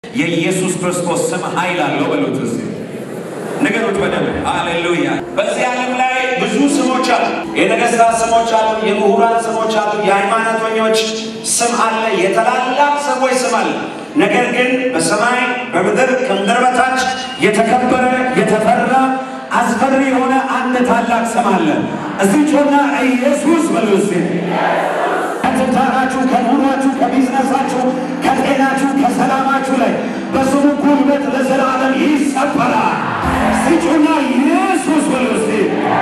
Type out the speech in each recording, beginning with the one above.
የኢየሱስ ክርስቶስ ስም ኃይል አለው በሉት እስቲ ነገሮች በደም ሃሌሉያ በዚህ ዓለም ላይ ብዙ ስሞች አሉ የነገሥታት ስሞች አሉ የምሁራን ስሞች አሉ የሃይማኖተኞች ስም አለ የተላላቅ ሰዎች ስም አለ ነገር ግን በሰማይ በምድር ከምድር በታች የተከበረ የተፈራ አስፈሪ የሆነ አንድ ታላቅ ስም አለ እዚህ ጮና ኢየሱስ በሉ እስቲ ከተታራችሁ ከኑሯችሁ ከቢዝነሳችሁ ከጤናችሁ ከሰላማችሁ ላይ በስሙ ጉልበት ለዘላለም ይሰበራል ሲጮና ኢየሱስ በሉ እስቲ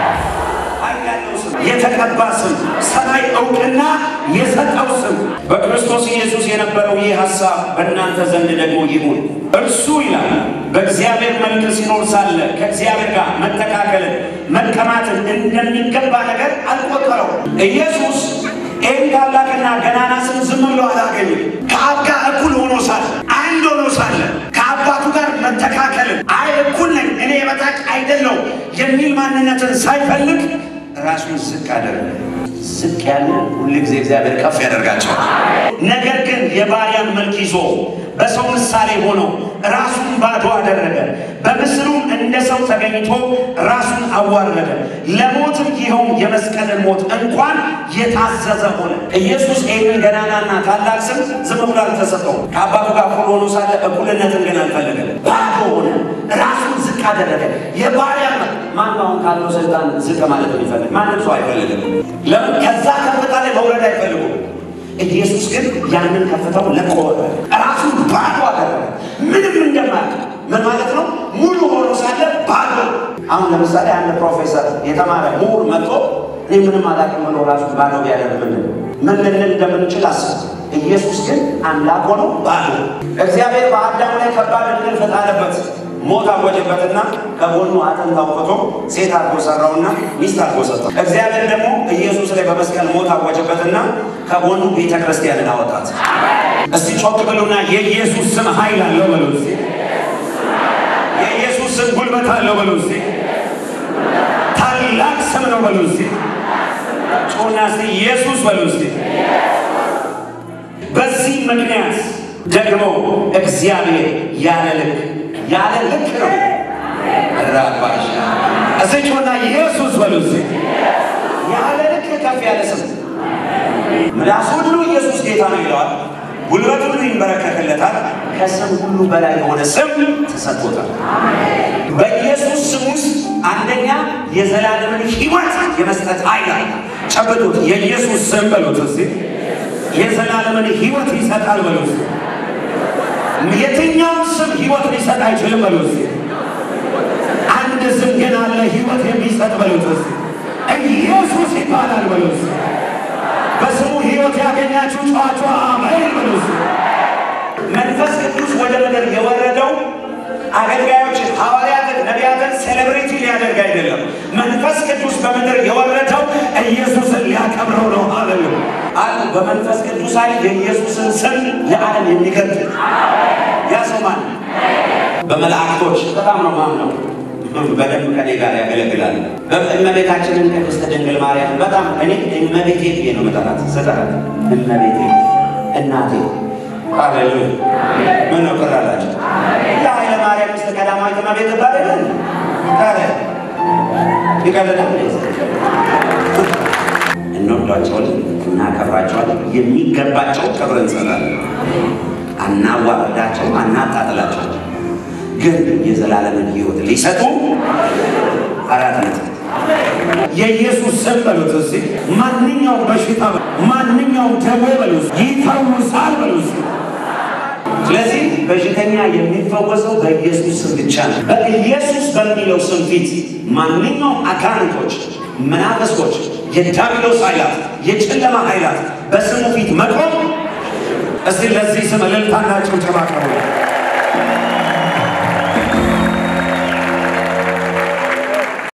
የተቀባ ስም ሰማይ እውቅና የሰጠው ስም በክርስቶስ ኢየሱስ የነበረው ይህ ሐሳብ በእናንተ ዘንድ ደግሞ ይሁን እርሱ ይላል በእግዚአብሔር መልክ ሲኖር ሳለ ከእግዚአብሔር ጋር መተካከልን መቀማትን እንደሚገባ ነገር አልቆጠረው ኢየሱስ ይህን ታላቅና ገናና ስም ዝም ብሎ አላገኘም ከአብ ጋር እኩል ሆኖ ሳለ አንድ ሆኖ ሳለ ከአባቱ ጋር መተካከልን አይ እኩል ነኝ እኔ የበታች አይደለሁም የሚል ማንነትን ሳይፈልግ ራሱን ዝቅ አደረገ ዝቅ ያለ ሁሉ ጊዜ እግዚአብሔር ከፍ ያደርጋቸዋል ነገር ግን የባሪያን መልክ ይዞ በሰው ምሳሌ ሆኖ ራሱን ባዶ አደረገ በምስሉም እንደ ሰው ተገኝቶ ራሱን አዋረደ ለሞትም ይኸው የመስቀልን ሞት እንኳን የታዘዘ ሆነ ኢየሱስ ይህንን ገናናና ታላቅ ስም ዝም ብሎ አልተሰጠውም ከአባቱ ጋር እኩል ሆኖ ሳለ እኩልነትን ግን አልፈለገም ባዶ ሆነ ራሱን ዝቅ አደረገ የባሪያ ማንኛውም ካለው ስልጣን ዝቅ ማለት ይፈልግ ማንም ሰው አይፈልግም ለምን ከዛ ከፍታ ላይ መውረድ አይፈልጉም ኢየሱስ ግን ያንን ከፍታው ለቆ ራሱን ባዶ አደረገ ምንም እንደማያውቅ ምን ማለት ነው ሙሉ ሆኖ ሳለ ባዶ አሁን ለምሳሌ አንድ ፕሮፌሰር የተማረ ምሁር መጥቶ እኔ ምንም አላውቅም ብሎ ራሱን ባዶ ቢያደርግ ምን ልንል እንደምንችል አስብ ኢየሱስ ግን አምላክ ሆኖ ባዶ እግዚአብሔር በአዳም ላይ ከባድ ዕድል ፈጣረበት ሞት አወጀበትና ከጎኑ አጥንት አውጥቶ ሴት አድርጎ ሰራውና ሚስት አድርጎ ሰጠው እግዚአብሔር ደግሞ ኢየሱስ ላይ በመስቀል ሞት አወጀበትና ከጎኑ ቤተክርስቲያንን አወጣት እስቲ ጮክ ብሉና የኢየሱስ ስም ኃይል አለው በሉ እስቲ የኢየሱስ ስም ጉልበት አለው በሉ እስቲ ታላቅ ስም ነው በሉ እስቲ ጮና እስቲ ኢየሱስ በሉ እስቲ በዚህ ምክንያት ደግሞ እግዚአብሔር ያለ ልክ ነው ራባሽ አሰጭውና ኢየሱስ በሉስ ያለ ልክ ከፍ ያለ ስም ምላስ ሁሉ ኢየሱስ ጌታ ነው ይላል ጉልበት ሁሉ ይንበረከክለታል ከስም ሁሉ በላይ የሆነ ስም ተሰጥቶታል አሜን በኢየሱስ ስም ውስጥ አንደኛ የዘላለምን ሕይወት የመስጠት ኃይል አለ ጨብጡት የኢየሱስ ስም በሉት እስቲ የዘላለምን ሕይወት ይሰጣል በሉት የትኛው ስም ሕይወት ሊሰጥ አይችልም በሉት አንድ ስም ግን አለ ሕይወት የሚሰጥ በሉት ኢየሱስ ይባላል በሉት በስሙ ሕይወት ያገኛችሁ ጫጫ አሜን በሉት መንፈስ ቅዱስ ወደ ምድር የወረደው አገልጋዮች ሐዋርያት ነቢያትን ሴሌብሪቲ ሊያደርግ አይደለም መንፈስ ቅዱስ በምድር የወረደው ኢየሱስን ሊያከብረው ነው ሃሌሉያ አሉ በመንፈስ ቅዱስ ኃይል የኢየሱስን ስም ለዓለም የሚገልጥ ያሰማል በመላእክቶች በጣም ነው ማምነው በደም ከኔ ጋር ያገለግላል በእመቤታችንን ቅድስት ድንግል ማርያም በጣም እኔ እመቤቴ ብዬ ነው መጣራት ሰጣራት እመቤቴ እናቴ ሃሌሉያ ምን ነው ቀራላችሁ ለኃይለ ማርያም ቀዳማዊት እመቤት ባለልን ታዲያ ይቀርላል እንወዳቸዋለን እናከብራቸዋለን የሚገባቸው ክብር እንሰጣለን አናዋርዳቸው አናጣጥላቸው ግን የዘላለምን ሕይወት ሊሰጡ አራት ነጥብ የኢየሱስ ስም በሉት እስቲ ማንኛውም በሽታ ማንኛውም ደዌ በሉት ይፈወሳል በሉት ስለዚህ በሽተኛ የሚፈወሰው በኢየሱስ ስም ብቻ ነው በኢየሱስ በሚለው ስም ፊት ማንኛውም አጋንንቶች መናፍስቶች የዲያብሎስ ኃይላት የጨለማ ኃይላት በስሙ ፊት መቆም እስቲ ለዚህ ስም እልልታና ጭብጨባ አቅርቡ